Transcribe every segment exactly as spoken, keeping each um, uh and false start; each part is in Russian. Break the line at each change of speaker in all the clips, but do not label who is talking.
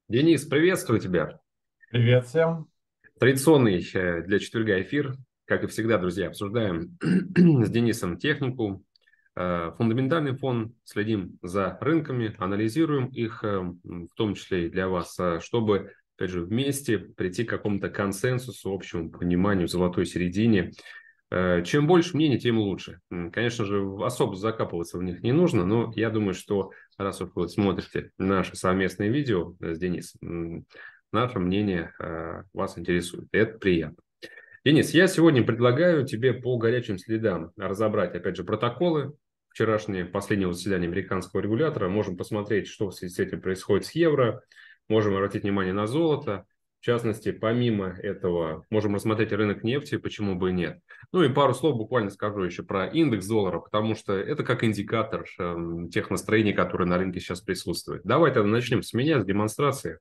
Денис, приветствую тебя.
Привет всем.
Традиционный э, для четверга эфир. Как и всегда, друзья, обсуждаем с Денисом технику, э, фундаментальный фон, следим за рынками, анализируем их, э, в том числе и для вас, э, чтобы, опять же, вместе прийти к какому-то консенсусу, общему пониманию, золотой середине. Э, Чем больше мнений, тем лучше. М, Конечно же, особо закапываться в них не нужно, но я думаю, что раз уж вы смотрите наши совместные видео э, с Денисом, наше мнение э, вас интересует. И это приятно. Денис, я сегодня предлагаю тебе по горячим следам разобрать, опять же, протоколы вчерашнее последнего заседания американского регулятора. Можем посмотреть, что в связи с этим происходит с евро. Можем обратить внимание на золото. В частности, помимо этого, можем рассмотреть рынок нефти, почему бы и нет. Ну и пару слов буквально скажу еще про индекс доллара, потому что это как индикатор эм, тех настроений, которые на рынке сейчас присутствуют. Давай тогда начнем с меня, с демонстрации.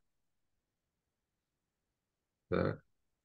Так.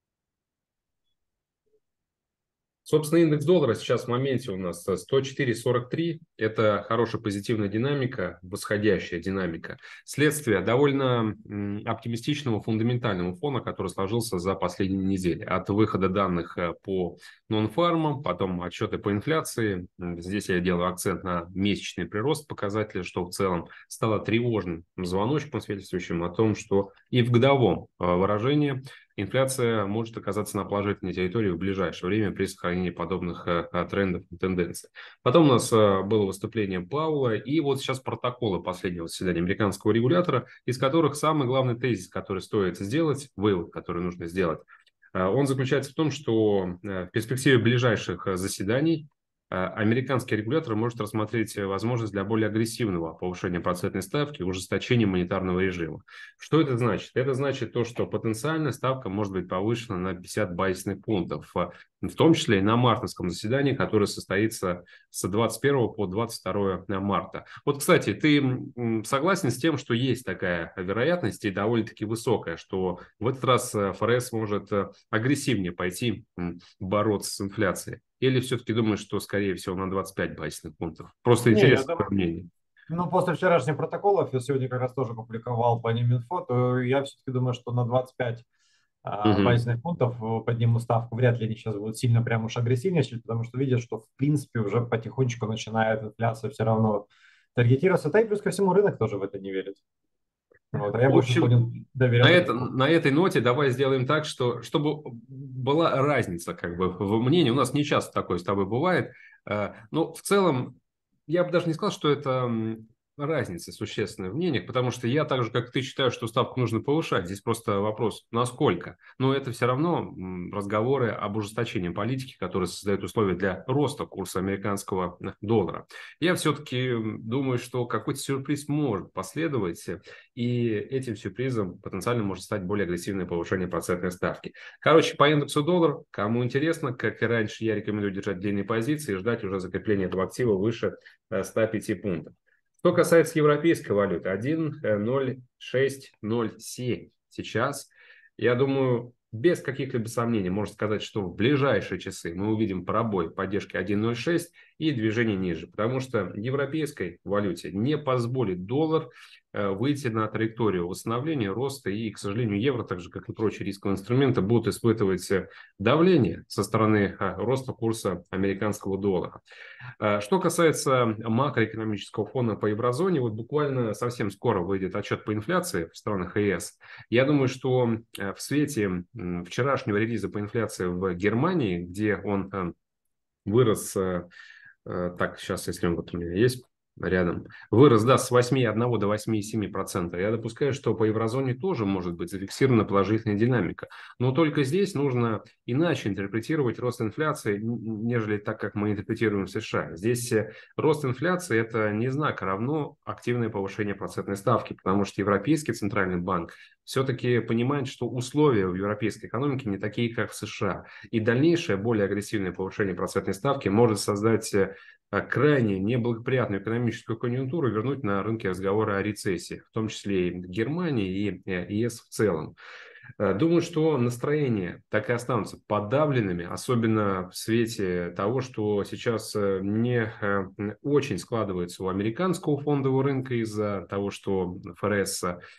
Собственно, индекс доллара сейчас в моменте у нас сто четыре сорок три. Это хорошая позитивная динамика, восходящая динамика. Следствие довольно м, оптимистичного фундаментального фона, который сложился за последние недели. От выхода данных э, по нон-фармам, потом отчеты по инфляции. М, Здесь я делаю акцент на месячный прирост показателя, что в целом стало тревожным звоночком, свидетельствующим о том, что и в годовом э, выражении инфляция может оказаться на положительной территории в ближайшее время при сохранении подобных э, э, трендов и тенденций. Потом у нас э, было выступление Пауэлла, и вот сейчас протоколы последнего заседания американского регулятора, из которых самый главный тезис, который стоит сделать, вывод, который нужно сделать, э, он заключается в том, что э, в перспективе ближайших э, заседаний э, американский регулятор может рассмотреть э, возможность для более агрессивного повышения процентной ставки и ужесточения монетарного режима. Что это значит? Это значит то, что потенциальная ставка может быть повышена на пятьдесят базисных пунктов, а, в том числе и на мартовском заседании, которое состоится с двадцать первого по двадцать второе марта. Вот, кстати, ты м, согласен с тем, что есть такая вероятность и довольно-таки высокая, что в этот раз э, ФРС может э, агрессивнее пойти м, бороться с инфляцией? Или все-таки думаешь, что, скорее всего, на двадцать пять базисных пунктов? Просто
Не, я
интересно твое
думаю,
мнение.
ну, после вчерашних протоколов, я сегодня как раз тоже публиковал по ним инфо, то я все-таки думаю, что на двадцать пять а,
Мгм.
базисных пунктов э, поднимут ставку. Вряд ли они сейчас будут сильно прям уж агрессивничать, потому что видят, что в принципе уже потихонечку начинает инфляция все равно таргетироваться. Да и плюс ко всему рынок тоже в это не верит. Вот, а я
В
больше
общем,
склонен
На,
доверять
это,
рынку.
на этой ноте давай сделаем так, что чтобы была разница как бы в мнении. У нас не часто такое с тобой бывает. Э, Но в целом я бы даже не сказал, что это м, разница существенная в мнениях, потому что я так же, как и ты, считаю, что ставку нужно повышать. Здесь просто вопрос, насколько. Но это все равно м, разговоры об ужесточении политики, которые создают условия для роста курса американского доллара. Я все-таки думаю, что какой-то сюрприз может последовать. И этим сюрпризом потенциально может стать более агрессивное повышение процентной ставки. Короче, по индексу доллар, кому интересно, как и раньше, я рекомендую держать длинные позиции и ждать уже закрепления этого актива выше э, ста пяти пунктов. Что касается европейской валюты, один ноль шесть ноль семь сейчас. Я думаю, без каких-либо сомнений можно сказать, что в ближайшие часы мы увидим пробой поддержки один ноль шесть и движение ниже, потому что европейской валюте не позволит доллар э, выйти на траекторию восстановления, роста, и, к сожалению, евро, так же, как и прочие рисковые инструменты, будут испытывать э, давление со стороны э, роста курса американского доллара. Э, Что касается макроэкономического фона по еврозоне, вот буквально совсем скоро выйдет отчет по инфляции в странах ЕС. Я думаю, что э, в свете м, вчерашнего релиза по инфляции в Германии, где он э, вырос, э, э, так, сейчас, если он вот у меня есть рядом, вырос, да, с восьми целых одного до восьми целых семи десятых процента. Я допускаю, что по еврозоне тоже может быть зафиксирована положительная динамика. Но только здесь нужно иначе интерпретировать рост инфляции, н- нежели так, как мы интерпретируем в США. Здесь э, рост инфляции – это не знак, а равно активное повышение процентной ставки, потому что Европейский центральный банк все-таки понимает, что условия в европейской экономике не такие, как в США. И дальнейшее, более агрессивное повышение процентной ставки может создать э, крайне неблагоприятную экономическую конъюнктуру, вернуть на рынке разговоры о рецессии, в том числе и Германии, и э, ЕС в целом. Э, Думаю, что настроения так и останутся подавленными, особенно в свете того, что сейчас э, не э, очень складывается у американского фондового рынка из-за того, что ФРС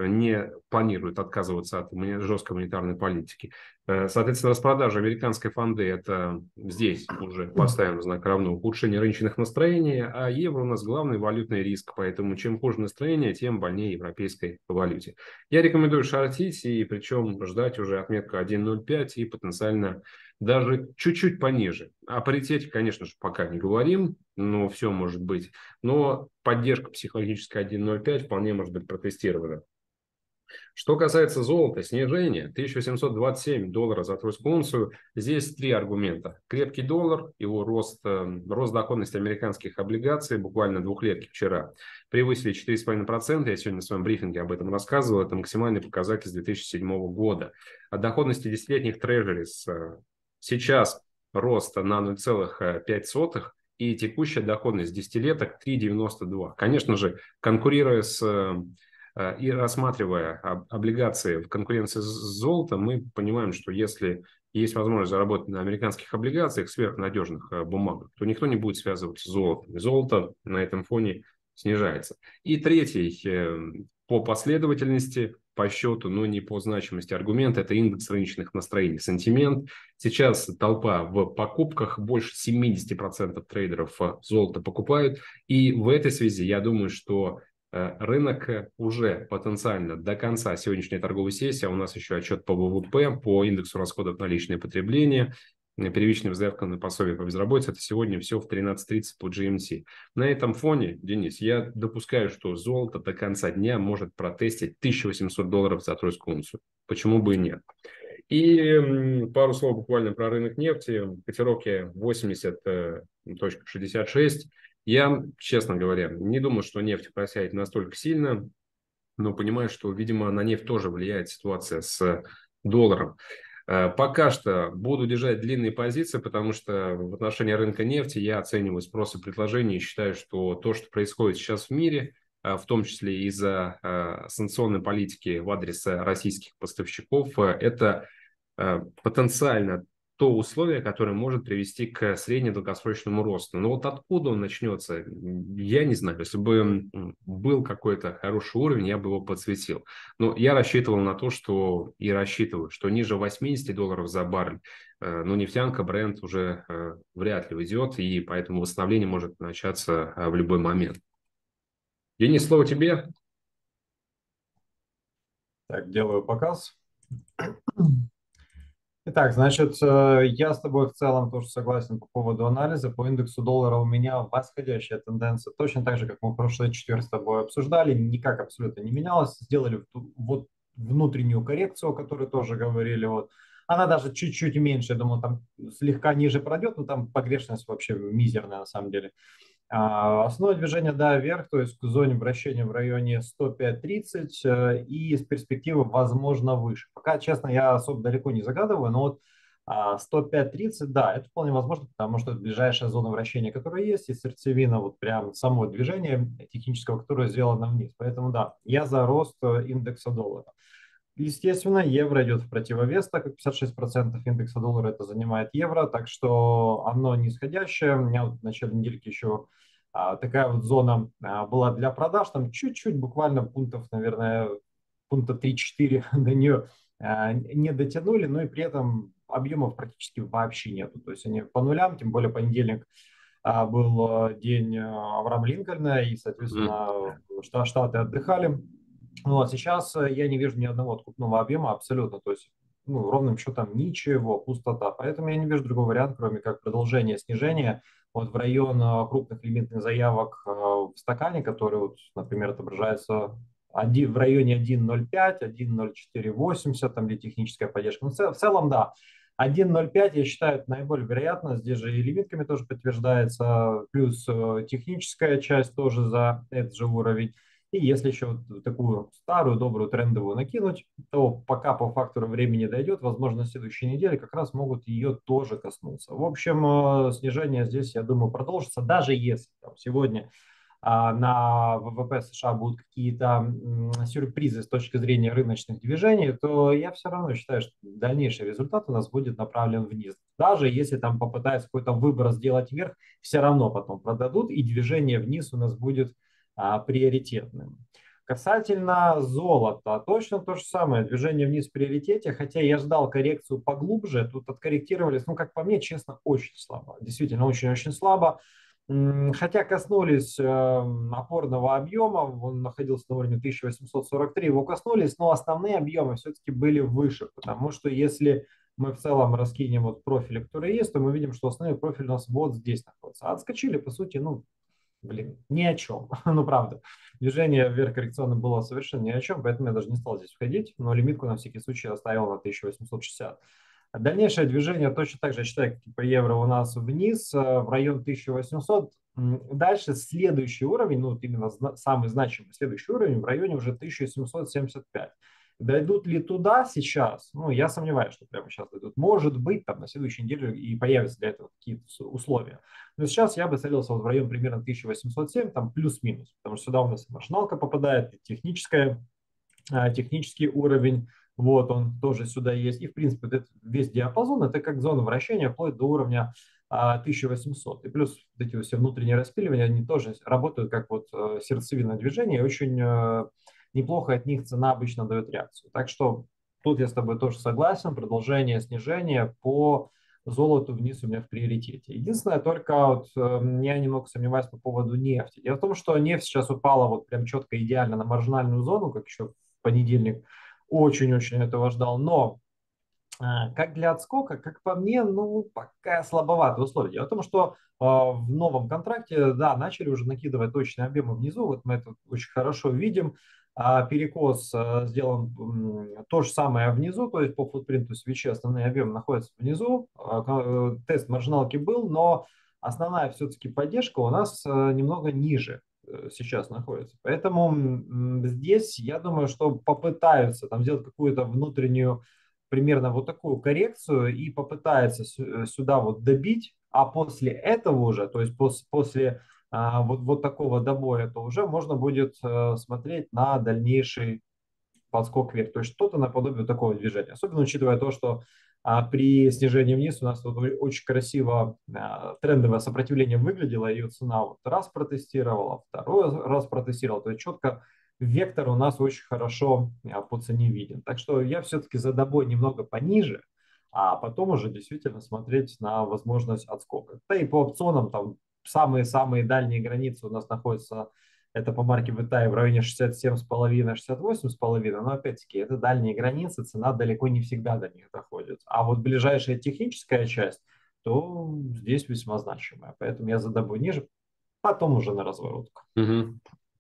не планирует отказываться от жесткой монетарной политики. Соответственно, распродажа американской фонды – это здесь уже поставим знак равно ухудшение рыночных настроений, а евро у нас главный валютный риск, поэтому чем хуже настроение, тем больнее европейской валюте. Я рекомендую шортить, и причем ждать уже отметку один ноль пять и потенциально даже чуть-чуть пониже. О паритете, конечно же, пока не говорим, но все может быть. Но поддержка психологическая один ноль пять вполне может быть протестирована. Что касается золота, снижение тысяча восемьсот двадцать семь долларов за тройскую унцию. Здесь три аргумента. Крепкий доллар, его рост, рост доходности американских облигаций, буквально двухлетки вчера, превысили четыре целых пять десятых процента. Я сегодня в своем брифинге об этом рассказывал. Это максимальный показатель с две тысячи седьмого года. От доходности десятилетних трежерис сейчас рост на ноль целых пять сотых. И текущая доходность десятилеток три целых девяносто две сотых. Конечно же, конкурируя с и рассматривая облигации в конкуренции с золотом, мы понимаем, что если есть возможность заработать на американских облигациях, сверхнадежных бумагах, то никто не будет связываться с золотом. Золото на этом фоне снижается. И третий по последовательности, по счету, но не по значимости аргумент, это индекс рыночных настроений, сентимент. Сейчас толпа в покупках, больше семьдесят процентов трейдеров золото покупают. И в этой связи я думаю, что рынок уже потенциально до конца сегодняшней торговой сессии, а у нас еще отчет по вэ вэ пэ, по индексу расходов на личное потребление, первичным заявкам на пособие по безработице, это сегодня все в тринадцать тридцать по джи эм ти. На этом фоне, Денис, я допускаю, что золото до конца дня может протестить тысячу восемьсот долларов за тройскую унцию. Почему бы и нет? И пару слов буквально про рынок нефти. Котировки восемьдесят шестьдесят шесть. Я, честно говоря, не думаю, что нефть просядет настолько сильно, но понимаю, что, видимо, на нефть тоже влияет ситуация с долларом. Пока что буду держать длинные позиции, потому что в отношении рынка нефти я оцениваю спрос и предложение и считаю, что то, что происходит сейчас в мире, в том числе из-за санкционной политики в адрес российских поставщиков, это потенциально то условие, которое может привести к среднедолгосрочному росту. Но вот откуда он начнется, я не знаю. Если бы был какой-то хороший уровень, я бы его подсветил. Но я рассчитывал на то, что и рассчитываю, что ниже восьмидесяти долларов за баррель, ну, нефтянка, бренд уже вряд ли уйдет, и поэтому восстановление может начаться в любой момент. Денис, слово тебе.
Так, делаю показ. Итак, значит, я с тобой в целом тоже согласен по поводу анализа. По индексу доллара у меня восходящая тенденция, точно так же, как мы в прошлый четверг с тобой обсуждали, никак абсолютно не менялась. Сделали вот внутреннюю коррекцию, о которой тоже говорили. Вот. Она даже чуть-чуть меньше, я думаю, там слегка ниже пройдет, но там погрешность вообще мизерная на самом деле. А основное движение, да, вверх, то есть к зоне вращения в районе сто пять тридцать и с перспективы, возможно, выше. Пока, честно, я особо далеко не загадываю, но вот сто пять тридцать, да, это вполне возможно, потому что это ближайшая зона вращения, которая есть, и сердцевина вот прям само движение технического, которое сделано вниз. Поэтому, да, я за рост индекса доллара. Естественно, евро идет в противовес, так как пятьдесят шесть процентов индекса доллара это занимает евро, так что оно нисходящее. У меня вот в начале недельки еще а, такая вот зона а, была для продаж, там чуть-чуть, буквально пунктов, наверное, пункта три-четыре до нее а, не дотянули, но и при этом объемов практически вообще нету. То есть они по нулям, тем более понедельник а, был день Авраама Линкольна, и, соответственно, mm. Штаты отдыхали. Ну, а сейчас я не вижу ни одного откупного объема абсолютно, то есть ну, ровным счетом ничего, пустота. Поэтому я не вижу другого варианта, кроме как продолжения снижения вот в район крупных лимитных заявок в стакане, которые, вот, например, отображаются в районе один ноль пять, один ноль четыре восемьдесят, там где техническая поддержка. Но в целом, да, один ноль пять, я считаю, это наиболее вероятно. Здесь же и лимитками тоже подтверждается, плюс техническая часть тоже за этот же уровень. И если еще вот такую старую, добрую, трендовую накинуть, то пока по фактору времени дойдет, возможно, на следующей неделе как раз могут ее тоже коснуться. В общем, снижение здесь, я думаю, продолжится, даже если там, сегодня а, на вэ вэ пэ США будут какие-то сюрпризы с точки зрения рыночных движений, то я все равно считаю, что дальнейший результат у нас будет направлен вниз. Даже если там попытаются какой-то выбор сделать вверх, все равно потом продадут, и движение вниз у нас будет приоритетным. Касательно золота, точно то же самое, движение вниз в приоритете, хотя я ждал коррекцию поглубже, тут откорректировались, ну, как по мне, честно, очень слабо, действительно очень-очень слабо, хотя коснулись э, опорного объема, он находился на уровне тысяча восемьсот сорок три, его коснулись, но основные объемы все-таки были выше, потому что если мы в целом раскинем вот профили, которые есть, то мы видим, что основной профиль у нас вот здесь находится, а отскочили, по сути, ну, блин, ни о чем. Ну, правда. Движение вверх коррекционно было совершенно ни о чем, поэтому я даже не стал здесь входить, но лимитку на всякий случай оставил на тысяча восемьсот шестьдесят. Дальнейшее движение точно так же, я считаю, как и по евро у нас вниз, э, в район тысяча восемьсот. Дальше следующий уровень, ну, вот именно самый значимый следующий уровень в районе уже тысяча семьсот семьдесят пять. Дойдут ли туда сейчас? Ну, я сомневаюсь, что прямо сейчас дойдут. Может быть, там на следующей неделе и появятся для этого какие-то условия. Но сейчас я бы целился вот в район примерно тысяча восемьсот семь, там плюс-минус, потому что сюда у нас маржиналка попадает, и техническая, технический уровень, вот он тоже сюда есть. И, в принципе, вот этот весь диапазон, это как зона вращения вплоть до уровня тысяча восемьсот. И плюс вот эти все внутренние распиливания, они тоже работают как вот сердцевина движения, и очень неплохо от них цена обычно дает реакцию. Так что тут я с тобой тоже согласен. Продолжение снижения по золоту вниз у меня в приоритете. Единственное, только вот, э, я немного сомневаюсь по поводу нефти. Дело в том, что нефть сейчас упала вот прям четко идеально на маржинальную зону, как еще в понедельник. Очень-очень этого ждал. Но э, как для отскока, как по мне, ну, пока слабоватые условия. Дело в том, что э, в новом контракте, да, начали уже накидывать точные объемы внизу. Вот мы это очень хорошо видим. А перекос а, сделан м, то же самое внизу, то есть по футпринту свечи основные объемы находятся внизу. А, ка- тест маржиналки был, но основная все-таки поддержка у нас а, немного ниже э, сейчас находится. Поэтому м, здесь я думаю, что попытаются там сделать какую-то внутреннюю примерно вот такую коррекцию и попытаются сю- сюда вот добить, а после этого уже, то есть пос- после а, вот, вот такого добоя, то уже можно будет э, смотреть на дальнейший подскок вверх. То есть что-то наподобие такого движения. Особенно учитывая то, что а, при снижении вниз у нас вот очень красиво а, трендовое сопротивление выглядело, ее цена вот раз протестировала, второй раз протестировала. То есть четко вектор у нас очень хорошо а, по цене виден. Так что я все-таки за добой немного пониже, а потом уже действительно смотреть на возможность отскока. Да и по опционам там самые-самые дальние границы у нас находятся, это по марке ви ти ай в районе шестьдесят семь с половиной, шестьдесят восемь с половиной, но опять-таки это дальние границы, цена далеко не всегда до них доходит. А вот ближайшая техническая часть, то здесь весьма значимая. Поэтому я за добой ниже, потом уже на разворотку.
Мгм.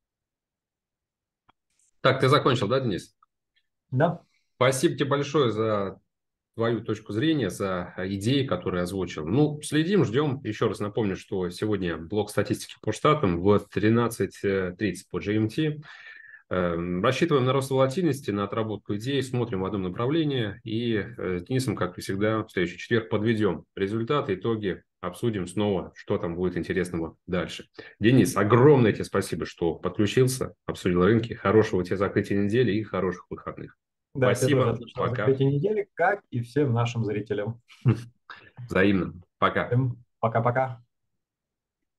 Так, ты закончил, да, Денис?
Да,
Спасибо тебе большое за твою точку зрения, за идеи, которые озвучил. Ну, следим, ждем. Еще раз напомню, что сегодня блок статистики по штатам в тринадцать тридцать по джи эм ти. Эм, Рассчитываем на рост волатильности, на отработку идей, смотрим в одном направлении. И э, с Денисом, как и всегда, в следующий четверг подведем результаты, итоги, обсудим снова, что там будет интересного дальше. Денис, огромное тебе спасибо, что подключился, обсудил рынки. Хорошего тебе закрытия недели и хороших выходных.
да, тебе тоже
Спасибо,
отличного
пока.
закрытия недели, как и всем нашим зрителям.
Взаимно. Пока.
Всем пока-пока.